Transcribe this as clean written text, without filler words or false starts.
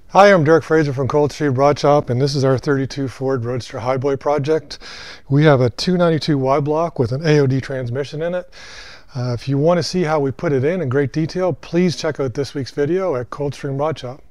Hi, I'm Derek Fraser from ColdstreamRodShop, and this is our 32 Ford Roadster Highboy project. We have a 292Y block with an AOD transmission in it. If you want to see how we put it in great detail, please check out this week's video at ColdstreamRodShop.